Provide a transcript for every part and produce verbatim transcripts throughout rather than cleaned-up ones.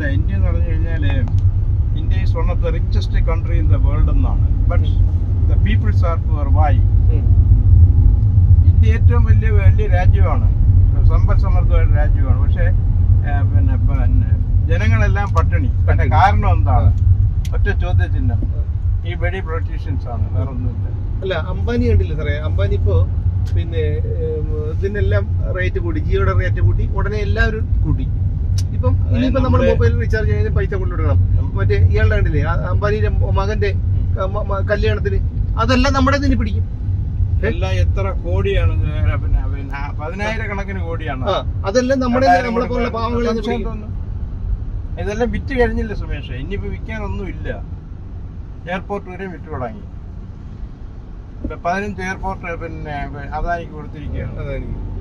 അല്ല, ഇന്ത്യ എന്ന് പറഞ്ഞു കഴിഞ്ഞാൽ India is one of the richest country in the world എന്നാണ്. But the peoples are poor. Why? India ഏറ്റവും വലിയ വലിയ രാജ്യമാണ്, സമ്പൽ സമൃദ്ധമായ രാജ്യമാണ്. പക്ഷേ പിന്നെ പിന്നെ ജനങ്ങളെല്ലാം പട്ടിണി. അതിന്റെ കാരണം എന്താണ്? ഒറ്റ ചോദ്യചിഹ്നം, ഈ വെടി പൊളിറ്റീഷ്യൻസ് ആണ്, വേറെ ഒന്നുമില്ല. അല്ല, അംബാനി കണ്ടില്ല സാറേ, അംബാനി ഇപ്പോ പിന്നെ ഇതിനെല്ലാം റേറ്റ് കൂട്ടി, ജിയോയുടെ റേറ്റ് കൂട്ടി, ഉടനെ എല്ലാവരും കൂട്ടി. ഇപ്പം ഇനിയിപ്പോ നമ്മൾ മൊബൈൽ റീചാർജ് ചെയ്യുന്നതിന് പൈസ കൊണ്ടുവിടണം. മറ്റേ ഇയാളുടെ കണ്ടില്ലേ അംബാനിയുടെ മകന്റെ കല്യാണത്തിന്, അതെല്ലാം നമ്മുടെ തന്നെ പിടിക്കും. എല്ലാം എത്ര കോടിയാണ്, പിന്നെ പതിനായിരക്കണക്കിന് കോടിയാണ്. അതെല്ലാം നമ്മുടെ നമ്മളെ പോലുള്ള പാവങ്ങളെ. ഇതെല്ലാം വിറ്റ് കഴിഞ്ഞില്ല സുമേഷ്, ഇനിയിപ്പോ വിൽക്കാനൊന്നും ഇല്ല. എയർപോർട്ട് വരെ വിറ്റ് തുടങ്ങി. പതിനഞ്ച് എയർപോർട്ട് പിന്നെ അദാനിക്ക് കൊടുത്തിരിക്കുകയാണ്.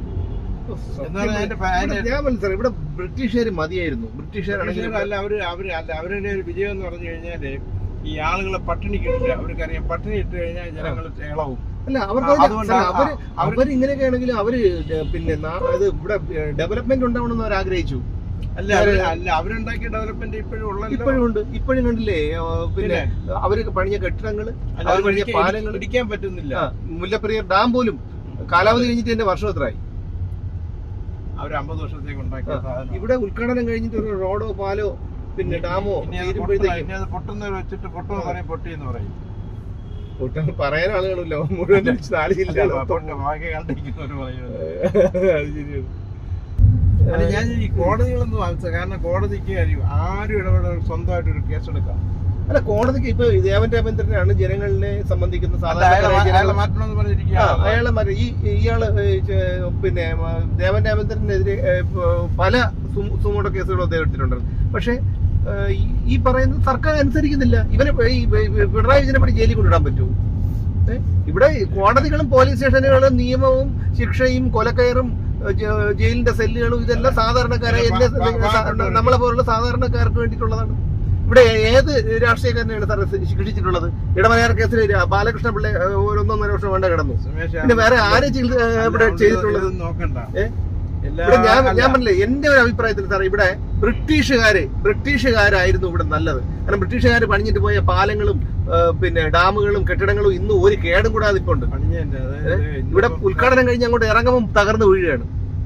ഞാൻ മനസ്സിലായി, ഇവിടെ ബ്രിട്ടീഷുകാർ മതിയായിരുന്നു. ബ്രിട്ടീഷുകാരാണെങ്കിൽ അല്ല, അവര് അവര് അല്ല അവരുടെ ഒരു വിജയം എന്ന് പറഞ്ഞു കഴിഞ്ഞാല് ഈ ആളുകളെ പട്ടിണി കിട്ടില്ല. അവർക്കറിയാം പട്ടിണി ഇട്ട് കഴിഞ്ഞാൽ ജനങ്ങൾ ഇളവും. അല്ല, അവർക്ക് അവര് അവരിങ്ങനെയൊക്കെ ആണെങ്കിലും അവര് പിന്നെ ഇത് ഇവിടെ ഡെവലപ്മെന്റ് ഉണ്ടാവണമെന്ന് അവർ ആഗ്രഹിച്ചു. അല്ല അല്ല അവരുണ്ടാക്കിയ ഡെവലപ്മെന്റ് ഇപ്പോഴും ഉള്ള ഇപ്പോഴും ഉണ്ട്. ഇപ്പോഴും കണ്ടില്ലേ പിന്നെ അവര് പണിഞ്ഞ കെട്ടിടങ്ങള്, അവർ പണിഞ്ഞ പാലങ്ങൾ ഇടിക്കാൻ പറ്റുന്നില്ല. മുല്ലപ്പെരിയാർ ഡാം പോലും കാലാവധി കഴിഞ്ഞിട്ട് എന്റെ വർഷം എത്രയായി? അവർ അമ്പത് വർഷത്തേക്ക് ഉണ്ടാക്കിയ സാധനം ഇവിടെ ഉദ്ഘാടനം കഴിഞ്ഞിട്ട് ഒരു റോഡോ പാലോ പിന്നെ ഡാമോ പൊട്ടുന്ന വെച്ചിട്ട് പൊട്ടെന്ന് പറയും, പൊട്ടി എന്ന് പറയും. പൊട്ടാൻ പറയാൻ ആളുകളില്ല, മുഴുവൻ കണ്ടിരിക്കുന്നവര് പറയുന്നത്. അല്ല, ഞാൻ ഈ കോടതികളൊന്നും ആവശ്യം, കാരണം കോടതിക്ക് ആരും ഇടപെടാൻ സ്വന്തമായിട്ട് ഒരു കേസെടുക്കാം. അല്ല, കോടതിക്ക് ഇപ്പൊ ദേവൻ രാമേന്ദ്രനാണ് ജനങ്ങളെ സംബന്ധിക്കുന്ന സാധാരണ മാറ്റണമെന്ന് പറഞ്ഞിരിക്കുക. അയാളെ മാറ്റി ഈ ഇയാള് പിന്നെ ദേവൻ രാമേന്ദ്രനെതിരെ പല സുമോട്ടോ കേസുകളും അദ്ദേഹം എടുത്തിട്ടുണ്ട്. പക്ഷെ ഈ പറയുന്നത് സർക്കാർ അനുസരിക്കുന്നില്ല. ഇവനെ ഈ പിണറായി വിജയനെ പറ്റി ജയിലിൽ കൊണ്ടിടാൻ പറ്റുമോ? ഇവിടെ കോടതികളും പോലീസ് സ്റ്റേഷനുകളും നിയമവും ശിക്ഷയും കൊലക്കയറും ജയിലിന്റെ സെല്ലുകളും ഇതെല്ലാം സാധാരണക്കാരായ നമ്മളെ പോലുള്ള സാധാരണക്കാർക്ക് വേണ്ടിയിട്ടുള്ളതാണ്. ഇവിടെ ഏത് രാഷ്ട്രീയക്കാരനെയാണ് സാർ ശിക്ഷിച്ചിട്ടുള്ളത്? ഇടമലയാർ കേസിൽ ബാലകൃഷ്ണ പിള്ളെ ഒരൊന്നൊന്നര വർഷം വേണ്ട കിടന്നു. പിന്നെ വേറെ ആരെ ഇവിടെ ചെയ്തിട്ടുള്ളത് നോക്കണ്ട. ഇവിടെ ഞാൻ ഞാൻ പറഞ്ഞില്ലേ, എന്റെ ഒരു അഭിപ്രായത്തിൽ സാർ ഇവിടെ ബ്രിട്ടീഷുകാര് ബ്രിട്ടീഷുകാരായിരുന്നു ഇവിടെ നല്ലത്. കാരണം ബ്രിട്ടീഷുകാർ പണിഞ്ഞിട്ട് പോയ പാലങ്ങളും പിന്നെ ഡാമുകളും കെട്ടിടങ്ങളും ഇന്നും ഒരു കേടും കൂടാതെ ഇപ്പൊ ഉണ്ട്. ഇവിടെ ഉദ്ഘാടനം കഴിഞ്ഞ് അങ്ങോട്ട് ഇറങ്ങുമ്പോൾ തകർന്ന് വീഴുകയാണ്.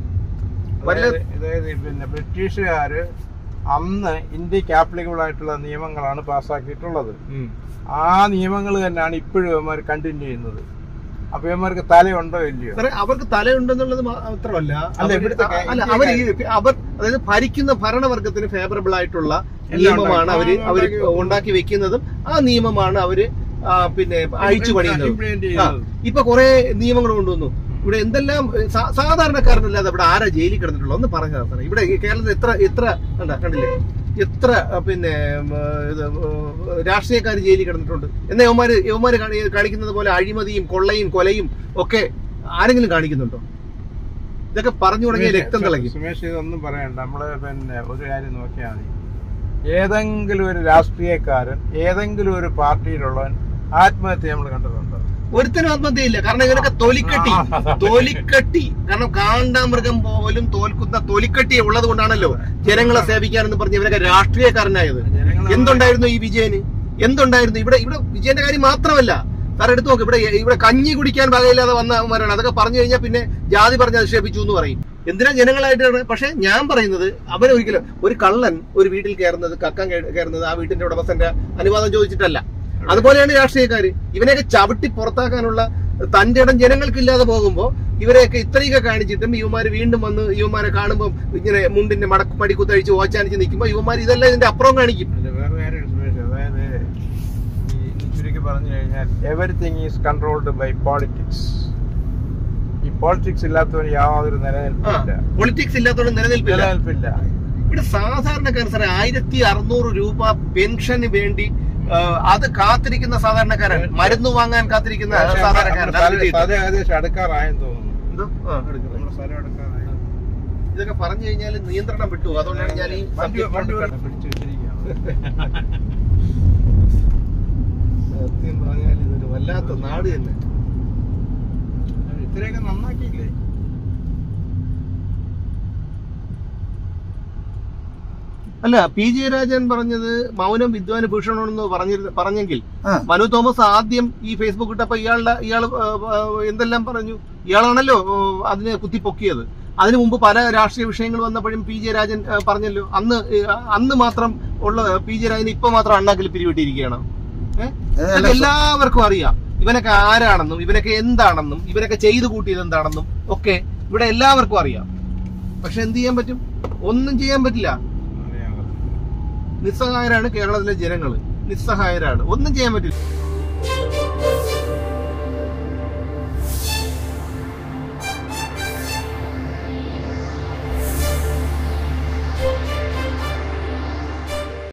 പിന്നെ ബ്രിട്ടീഷുകാര് അന്ന് ഇന്ത്യക്ക് ആപ്ലിക്കബിൾ ആയിട്ടുള്ള നിയമങ്ങളാണ് പാസ്സാക്കിയിട്ടുള്ളത്. ആ നിയമങ്ങൾ തന്നെയാണ് ഇപ്പോഴും ഇവന്മാർ കണ്ടിന്യൂ ചെയ്യുന്നത്. അപ്പൊ ഇവന്മാർക്ക് തലയുണ്ടോ ഇല്ലയോ? അവർക്ക് തലയുണ്ടെന്നുള്ളത് മാത്രമല്ല, അല്ല അവർ അവർ അതായത് ഭരിക്കുന്ന ഭരണവർഗത്തിന് ഫേവറബിൾ ആയിട്ടുള്ള നിയമമാണ് അവര് അവര് ഉണ്ടാക്കി വെക്കുന്നതും ആ നിയമമാണ് അവര് പിന്നെ അഴിച്ചു പണിയുന്നതും. ഇപ്പൊ കുറെ നിയമങ്ങൾ കൊണ്ടുവന്നു. ഇവിടെ എന്തെല്ലാം സാധാരണക്കാരനല്ലാതെ ഇവിടെ ആരാ ജയിലിൽ കിടന്നിട്ടുള്ളത് ഒന്ന് പറഞ്ഞാൽ സാറേ. ഇവിടെ കേരളത്തിൽ എത്ര എത്ര കണ്ടാ കണ്ടില്ലേ എത്ര പിന്നെ രാഷ്ട്രീയക്കാർ ജയിലിൽ കിടന്നിട്ടുണ്ട്. എന്നാ യവന്മാര് യവന്മാര് കാണിക്കുന്നത് പോലെ അഴിമതിയും കൊള്ളയും കൊലയും ഒക്കെ ആരെങ്കിലും കാണിക്കുന്നുണ്ടോ? ഇതൊക്കെ പറഞ്ഞു തുടങ്ങിയ രക്തം തിളങ്ങി. സുമേഷ്, ഇതൊന്നും പറയണ്ട. നമ്മള് പിന്നെ ഒരു കാര്യം നോക്കിയാൽ മതി. ഏതെങ്കിലും ഒരു രാഷ്ട്രീയക്കാരൻ ഏതെങ്കിലും ഒരു പാർട്ടിയിലുള്ളവൻ ആത്മഹത്യ നമ്മൾ കണ്ടിട്ടുണ്ടോ? ഒരുത്തനും ആത്മഹത്യയില്ല. കാരണം ഇവരൊക്കെ തൊലിക്കട്ടി തൊലിക്കട്ടി കാരണം കാണ്ടാമൃഗം പോലും തോൽക്കുന്ന തൊലിക്കട്ടി ഉള്ളത് കൊണ്ടാണല്ലോ ജനങ്ങളെ സേവിക്കാനെന്ന് പറഞ്ഞ് ഇവരൊക്കെ രാഷ്ട്രീയക്കാരനായത്. എന്തുണ്ടായിരുന്നു ഈ വിജയന്? എന്തുണ്ടായിരുന്നു ഇവിടെ? ഇവിടെ വിജയന്റെ കാര്യം മാത്രമല്ല സാർ എടുത്തു നോക്ക്. ഇവിടെ ഇവിടെ കഞ്ഞി കുടിക്കാൻ വകയില്ലാതെ വന്നവരാണ്. അതൊക്കെ പറഞ്ഞു കഴിഞ്ഞാൽ പിന്നെ ജാതി പറഞ്ഞ് അധിക്ഷേപിച്ചു എന്ന് പറയും. എന്തിനാ ജനങ്ങളായിട്ടാണ്? പക്ഷെ ഞാൻ പറയുന്നത് അവരൊരിക്കലും ഒരു കള്ളൻ ഒരു വീട്ടിൽ കയറുന്നത് കക്കാൻ കയറുന്നത് ആ വീട്ടിന്റെ ഉടമസ്ഥന്റെ അനുവാദം ചോദിച്ചിട്ടല്ല. അതുപോലെയാണ് രാഷ്ട്രീയക്കാര്. ഇവനെയൊക്കെ ചവിട്ടി പുറത്താക്കാനുള്ള തന്റെ ഇടം ജനങ്ങൾക്കില്ലാതെ പോകുമ്പോ ഇവരെയൊക്കെ ഇത്രയൊക്കെ കാണിച്ചിട്ടും യുവമാര് വീണ്ടും വന്ന് യുവമാരെ കാണുമ്പോൾ ഇങ്ങനെ മുണ്ടിന്റെ മടക്ക് പടിക്കുത്തഴിച്ച് ഓച്ചാനിച്ച് നിൽക്കുമ്പോ യുവമാര് ഇതെല്ലാം ഇതിന്റെ അപ്പുറം കാണിക്കും. വേറെ കാര്യം അതായത് ചുരുക്കി പറഞ്ഞു കഴിഞ്ഞാൽ everything is controlled by politics. ഈ പോളിറ്റിക്സ് ഇല്ലാത്തവന് യാതൊരു നിലനിൽപ്പില്ല. പൊളിറ്റിക്സ് ഇല്ലാത്തവന് നിലനിൽപ്പില്ല നിലനിൽപ്പില്ല ഇവിടെ സാധാരണക്കാരൻ സാറേ ആയിരത്തി അറുന്നൂറ് രൂപ പെൻഷന് വേണ്ടി അത് കാത്തിരിക്കുന്ന സാധാരണക്കാരൻ, മരുന്ന് വാങ്ങാൻ കാത്തിരിക്കുന്ന സാധാരണക്കാരൻ. അടുക്കാറായെന്ന് തോന്നുന്നു. ഇതൊക്കെ പറഞ്ഞു കഴിഞ്ഞാൽ നിയന്ത്രണം വിട്ടു. അതുകൊണ്ടാണ് ഞാൻ ഈ സത്യം പറഞ്ഞാൽ ഇതൊരു വല്ലാത്ത നാട് തന്നെ. ഇത്രയൊക്കെ നന്നാക്കിയില്ലേ? അല്ല, പി ജയരാജൻ പറഞ്ഞത് മൗനം വിദ്വാന് ഭൂഷണമെന്ന് പറഞ്ഞിരുന്ന പറഞ്ഞെങ്കിൽ മനു തോമസ് ആദ്യം ഈ ഫേസ്ബുക്ക് ഇട്ടപ്പോ ഇയാളുടെ ഇയാൾ എന്തെല്ലാം പറഞ്ഞു? ഇയാളാണല്ലോ അതിനെ കുത്തിപ്പൊക്കിയത്. അതിനു മുമ്പ് പല രാഷ്ട്രീയ വിഷയങ്ങൾ വന്നപ്പോഴും പി ജയരാജൻ പറഞ്ഞല്ലോ, അന്ന് അന്ന് മാത്രം ഉള്ള പി ജയരാജൻ ഇപ്പൊ മാത്രം അണ്ണാക്കിൽ പിരിവിട്ടിരിക്കുകയാണ്. ഏഹ് എല്ലാവർക്കും അറിയാം ഇവനൊക്കെ ആരാണെന്നും ഇവനൊക്കെ എന്താണെന്നും ഇവനൊക്കെ ചെയ്തു കൂട്ടിയത് എന്താണെന്നും ഒക്കെ ഇവിടെ എല്ലാവർക്കും അറിയാം. പക്ഷെ എന്ത് ചെയ്യാൻ പറ്റും? ഒന്നും ചെയ്യാൻ പറ്റില്ല. നിസ്സഹായരാണ് കേരളത്തിലെ ജനങ്ങള്, നിസ്സഹായരാണ്, ഒന്നും ചെയ്യാൻ പറ്റില്ല.